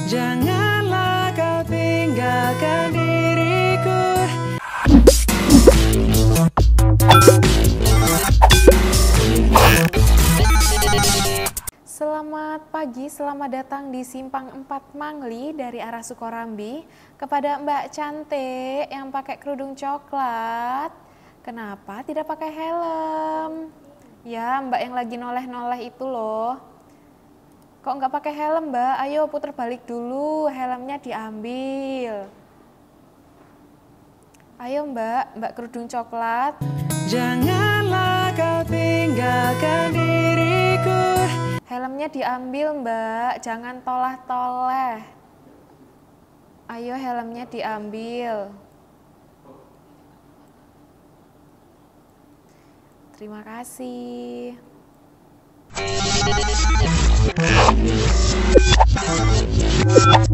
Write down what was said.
Janganlah kau tinggalkan diriku. Selamat pagi, selamat datang di Simpang 4 Mangli dari arah Sukorambi. Kepada Mbak cantik yang pakai kerudung coklat, kenapa tidak pakai helm? Ya, Mbak yang lagi noleh-noleh itu loh. Kok nggak pakai helm, Mbak? Ayo putar balik dulu, helmnya diambil. Ayo Mbak kerudung coklat. Janganlah kau tinggalkan diriku. Helmnya diambil Mbak, jangan tolah-toleh. Ayo helmnya diambil. Terima kasih.